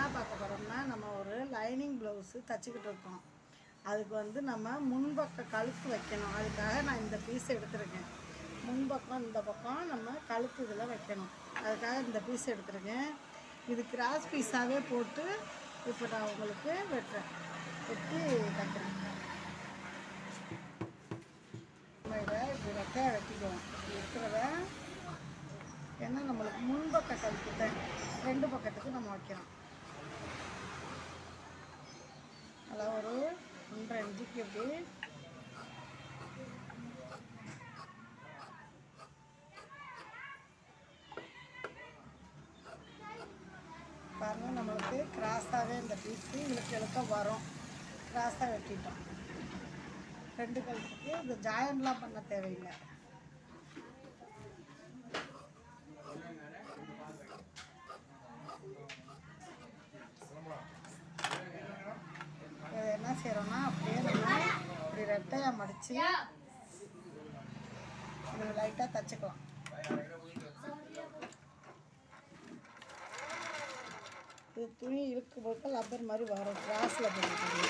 என்ன பார்க்க போகிறோம்னா, நம்ம ஒரு லைனிங் ப்ளவுஸு தச்சுக்கிட்டு இருக்கோம். அதுக்கு வந்து நம்ம முன்பக்க கழுத்து வைக்கணும். அதுக்காக நான் இந்த பீஸ் எடுத்திருக்கேன். முன்பக்கம் இந்த பக்கம் நம்ம கழுத்து இதில் வைக்கணும். அதுக்காக இந்த பீஸ் எடுத்திருக்கேன். இது கிராஸ் பீஸாகவே போட்டு இப்போ நான் உங்களுக்கு வெட்டுறேன். வெட்டி தைக்கிறேன். நம்ம இதை இப்படி வெட்டையாக வெட்டிக்குவோம். இப்படி இருக்கிறத ஏன்னா நம்மளுக்கு முன்பக்க கழுத்து தான் 2 பக்கத்துக்கு நம்ம வைக்கிறோம். அதில் ஒரு 1.5 இன்ச்சுக்கு இப்படி பாருங்கள், நம்மளுக்கு கிராஸாகவே இந்த பீஸு இழுக்க வரும். கிராஸாக வெட்டிட்டோம். 2 கழுத்துக்கு இந்த ஜாயின்ட்லாம் பண்ண தேவையில்லை. இதை என்ன செய்கிறோன்னா அப்படியே நம்ம இப்படி ரெட்டையாக மடித்து இப்படி லைட்டாக தைச்சிக்கலாம். இது துணி இழுக்கும் போது லப்பர் மாதிரி வரும். கிராஸில் போட்டு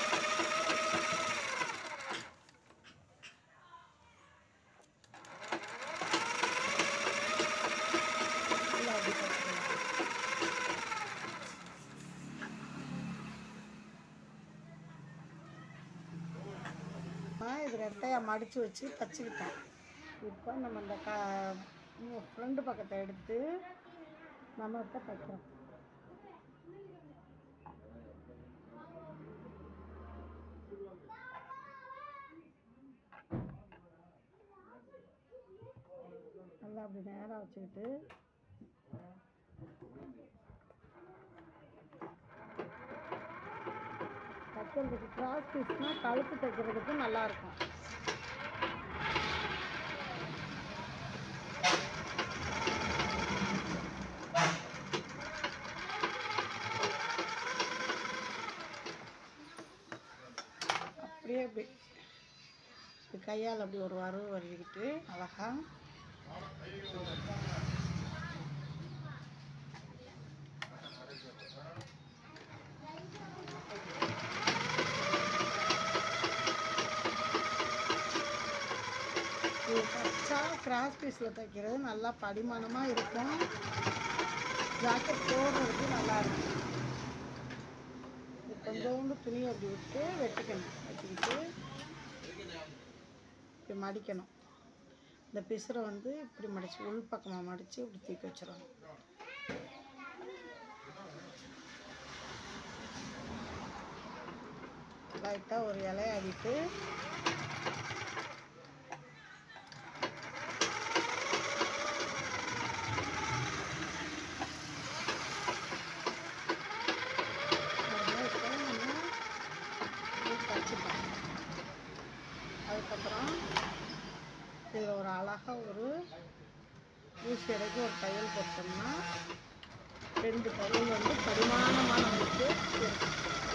இது ரெட்டையாக மடித்து வச்சு தச்சுக்கிட்டோம். இப்போ நம்ம இந்த ஃப்ரண்ட் பக்கத்தை எடுத்து நம்ம இப்போ தைக்கிறோம். நல்லா அப்படி நேராக வச்சுக்கிட்டு தைக்கிறதுக்கு கிராஸ் பீஸ்னால் கழுத்து தைக்கிறதுக்கு நல்லாயிருக்கும். அப்படியே அப்படி கையால் அப்படி ஒரு வரவு வரைக்கிட்டு அழகா தைச்சா கிராஸ் பீஸில் தைக்கிறது நல்லா படிமானமாக இருக்கும். ஜாக்கெட் போடுறதுக்கு நல்லாயிருக்கும். இது கொஞ்சோண்டு துணி அப்படி விட்டு வெட்டிக்கிட்டு இப்படி மடிக்கணும். இந்த பிசுரை வந்து இப்படி மடித்து உள் பக்கமாக மடித்து இப்படி தூக்கி வச்சிடணும். லைட்டாக ஒரு இலையை அடிட்டு அதுக்கப்புறம் இதில் ஒரு அழகாக ஒரு ஊசி அடைக்கு ஒரு தையல் போட்டோம்னா 2 தையல் வந்து பரிமாணமான அமைப்பு இருக்கும்.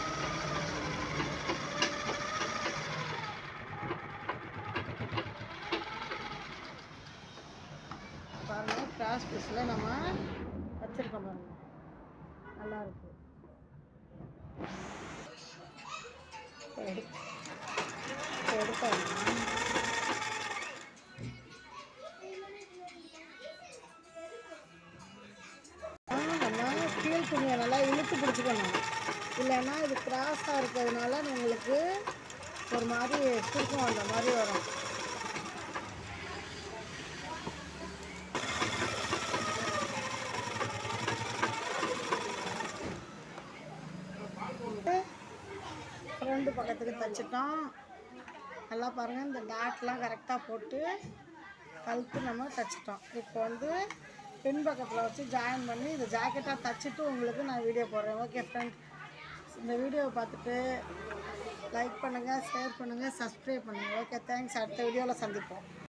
பாருங்கள், கிராஸ் பீஸில் நம்ம வச்சுருக்கோம் பாருங்கள், நல்லாயிருக்கு. எடுத்தாங்க நம்ம கீழ் துணியை நல்லா இழுத்து பிடிச்சிக்கணும். இல்லைன்னா இது கிராஸாக இருக்கிறதுனால உங்களுக்கு ஒரு மாதிரி சுருக்கம் அந்த மாதிரி வரும். ஃப்ரண்ட் பக்கத்துக்கு தைச்சிட்டோம். நல்லா பாருங்கள், இந்த டாட்லாம் கரெக்டாக போட்டு கழுத்து நம்ம தைச்சிட்டோம். இப்போ வந்து பின் பக்கத்தில் வச்சு ஜாயின் பண்ணி இந்த ஜாக்கெட்டாக தைச்சிட்டு உங்களுக்கு நான் வீடியோ போடுறேன். ஓகே ஃப்ரெண்ட், இந்த வீடியோவை பார்த்துட்டு லைக் பண்ணுங்கள், ஷேர் பண்ணுங்கள், சப்ஸ்கிரைப் பண்ணுங்கள். Okay, thanks. அடுத்த வீடியோவில் சந்திப்போம்.